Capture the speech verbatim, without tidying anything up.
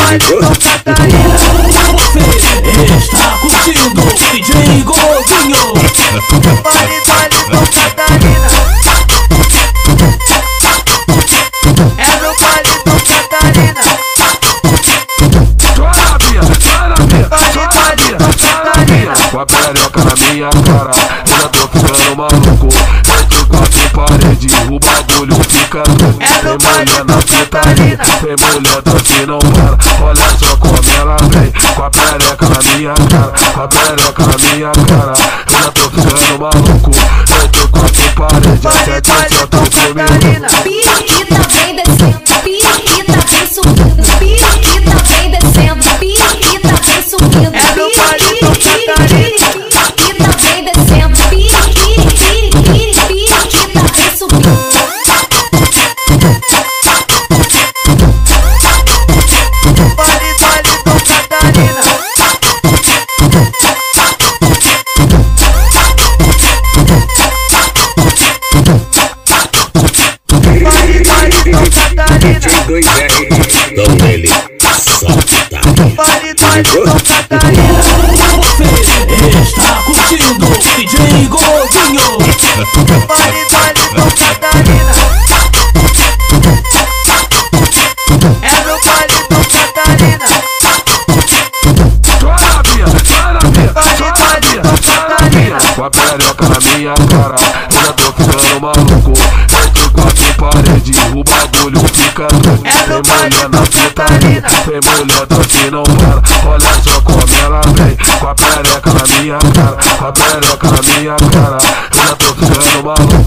do Catarina. Você está curtindo D J Gordinho. Baile, baile do Catarina. É no baile do Catarina. Baile, baile do Catarina. Com a perereca na minha cara, eu já tô ficando maluco. Entre quatro paredes, o bagulho fica louco. É no Tem baile mulher do na fita, Catarina. tem mulher que não para. Olha só como ela vem, com a perereca na minha cara, com a perereca na minha cara, eu já tô ficando maluco. Entre quatro paredes, Baile, até baile que eu tô do Catarina. Periquita vem descendo, periquita vem subindo, periquita vem descendo, periquita vem subindo, É no baile do Catarina. periquita vem descendo, periquita, periquita vem subindo. Baile, baile do Catarina. Baile, baile do Catarina. dois R, dão nele, solta. Baile, baile do Catarina. Você está curtindo D J Gordinho. Baile, baile do Catarina. É no baile do Catarina. Baile, baile do Catarina. Com a perereca na minha cara, eu já tô ficando maluco. Entre quatro paredes, o bagulho fica louco. É no Tem baile mulher do na fita, Catarina. tem mulher que não para. Olha só como ela vem, com a perereca na minha cara, com a perereca na minha cara, eu já tô ficando maluco.